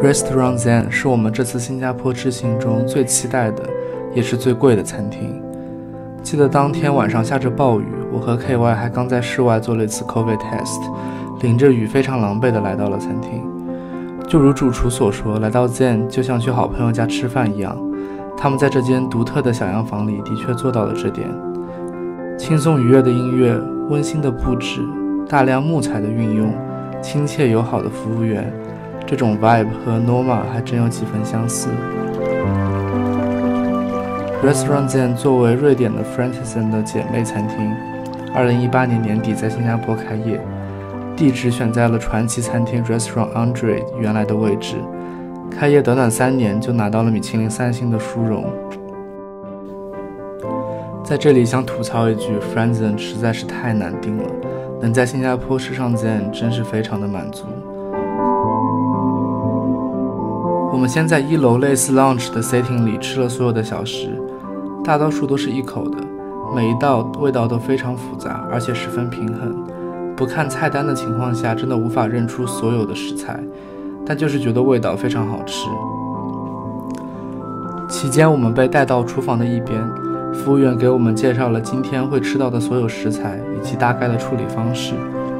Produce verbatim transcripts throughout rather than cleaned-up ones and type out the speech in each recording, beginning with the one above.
Restaurant Zén 是我们这次新加坡之行中最期待的，也是最贵的餐厅。记得当天晚上下着暴雨，我和 K Y 还刚在室外做了一次 COVID test， 淋着雨非常狼狈地来到了餐厅。就如主厨所说，来到 Zén 就像去好朋友家吃饭一样，他们在这间独特的小洋房里的确做到了这点。轻松愉悦的音乐，温馨的布置，大量木材的运用，亲切友好的服务员，这种 vibe 和 Norma 还真有几分相似。Restaurant Zén 作为瑞典的 Frantizen 的姐妹餐厅，二零一八年年底在新加坡开业，地址选在了传奇餐厅 Restaurant Andre 原来的位置。开业短短三年就拿到了米其林三星的殊荣。在这里想吐槽一句 Frantizen 实在是太难订了，能在新加坡吃上 Zén 真是非常的满足。我们先在一楼类似 lounge 的 setting 里吃了所有的小食，大多数都是一口的，每一道味道都非常复杂，而且十分平衡。不看菜单的情况下，真的无法认出所有的食材，但就是觉得味道非常好吃。期间我们被带到厨房的一边，服务员给我们介绍了今天会吃到的所有食材以及大概的处理方式。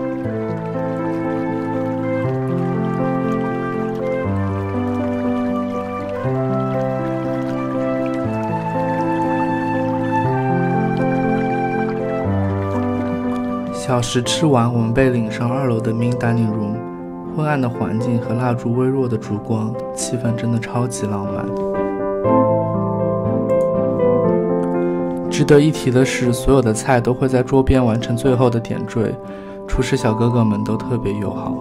小食吃完，我们被领上二楼的 main dining room， 昏暗的环境和蜡烛微弱的烛光，气氛真的超级浪漫。值得一提的是，所有的菜都会在桌边完成最后的点缀，厨师小哥哥们都特别友好。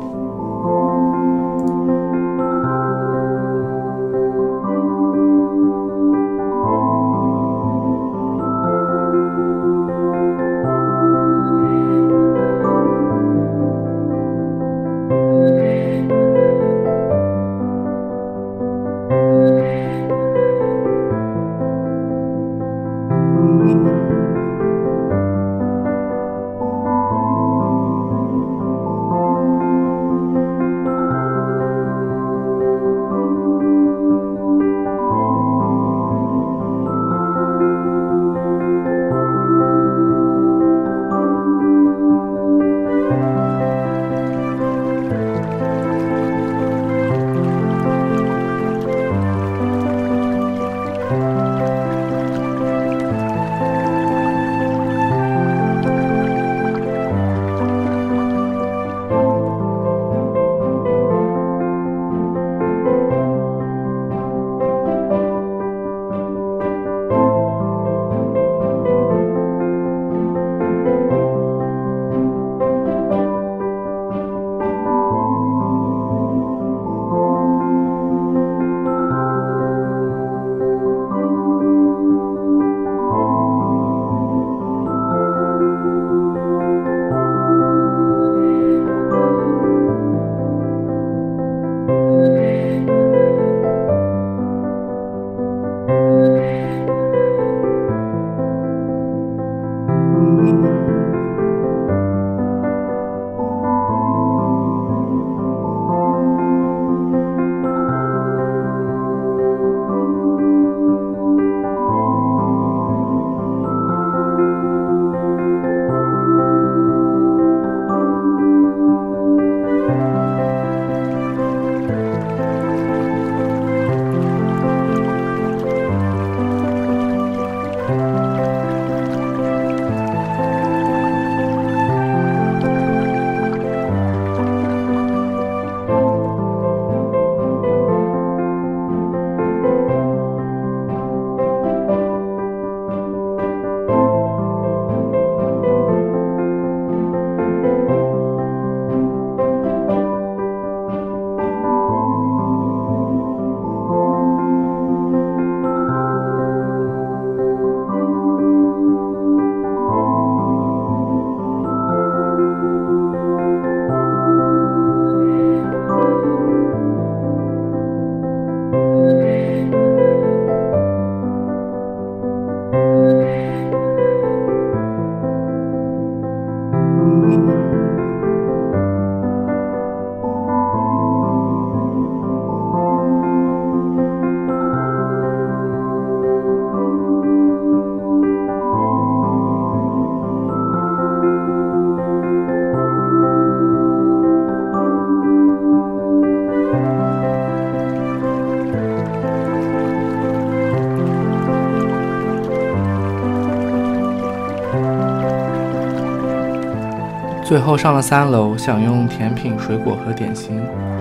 最后上了三楼，享用甜品、水果和点心。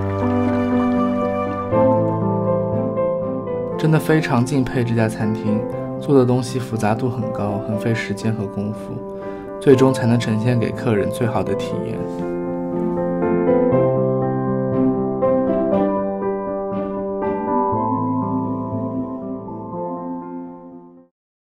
真的非常敬佩这家餐厅，做的东西复杂度很高，很费时间和功夫，最终才能呈现给客人最好的体验。